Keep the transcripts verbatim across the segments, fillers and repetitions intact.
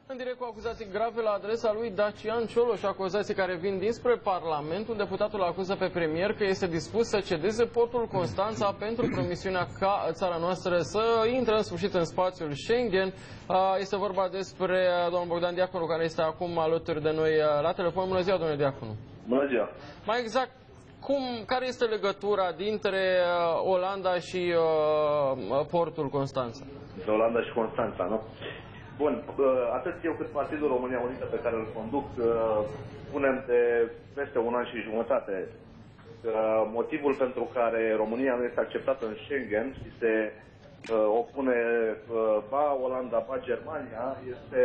În direct cu acuzații grave la adresa lui Dacian Cioloș, acuzații care vin dinspre Parlament, unde deputatul acuză pe premier că este dispus să cedeze portul Constanța pentru promisiunea ca țara noastră să intre în sfârșit în spațiul Schengen. Este vorba despre domnul Bogdan Diaconu, care este acum alături de noi la telefon. Bună ziua, domnule Diaconu. Bună ziua. Mai exact, cum, care este legătura dintre Olanda și uh, portul Constanța? De Olanda și Constanța, nu? Bun, atât eu cât Partidul România Unită pe care îl conduc, punem de peste un an și jumătate motivul pentru care România nu este acceptată în Schengen și se opune ba Olanda, ba Germania, este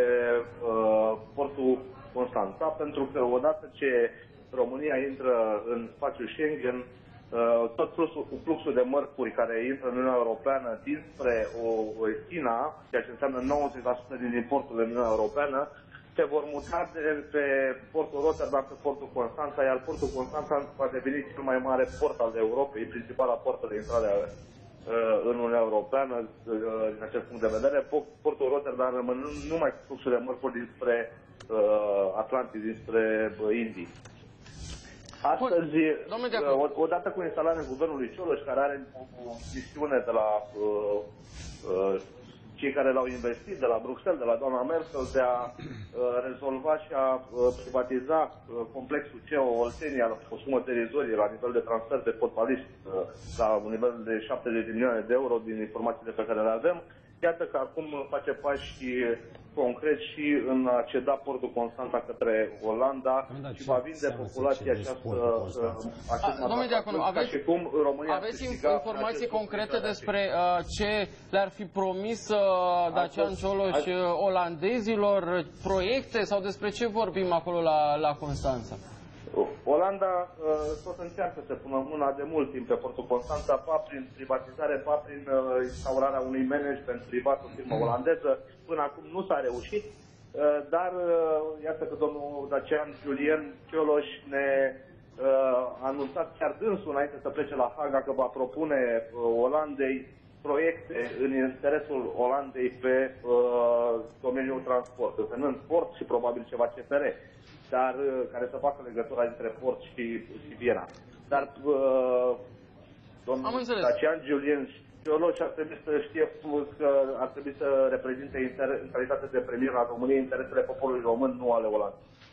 portul Constanța, pentru că odată ce România intră în spațiul Schengen, tot fluxul, fluxul de mărfuri care intră în Uniunea Europeană dinspre o, o China, ceea ce înseamnă nouăzeci la sută din importurile în Uniunea Europeană, se vor muta de pe portul Rotterdam pe portul Constanța, iar portul Constanța va deveni cel mai mare port al Europei, principala portă de intrare în Uniunea Europeană. Din acest punct de vedere, portul Rotterdam rămâne numai cu fluxul de mărfuri dinspre Atlantic, dinspre Indii. Astăzi, odată cu instalarea guvernului Cioloș, care are o misiune de la uh, uh, cei care l-au investit, de la Bruxelles, de la doamna Merkel, de a uh, rezolva și a uh, privatiza uh, complexul C E O Oltenia la o sumă derizorie la nivel de transfer de fotbaliști uh, la un nivel de șaptezeci de milioane de euro din informațiile pe care le avem. Iată că acum face pași concret și în a ceda portul Constanța către Olanda și va vinde populația această Domnule Diaconu, aveți, cum România aveți informații concrete despre uh, ce le-ar fi promis uh, Dacian Cioloș uh, olandezilor, proiecte sau despre ce vorbim acolo la, la Constanța? Olanda tot încearcă să pună mâna de mult timp pe portul Constanța, pa prin privatizare, pa prin instaurarea unui management privat, o firmă olandeză. Până acum nu s-a reușit, dar iată că domnul Dacian Julien Cioloș ne a anunțat chiar dânsul înainte să plece la Haga că va propune Olandei proiecte în interesul Olandei pe domeniul transport, însemnând port și probabil ceva C F R, dar care să facă legătura dintre port și, și Viena. Dar uh, domnul Dacian Julien Cioloș ar trebui să știe că ar trebui să reprezinte inter, în calitate de premier al României interesele poporului român, nu ale Olandei.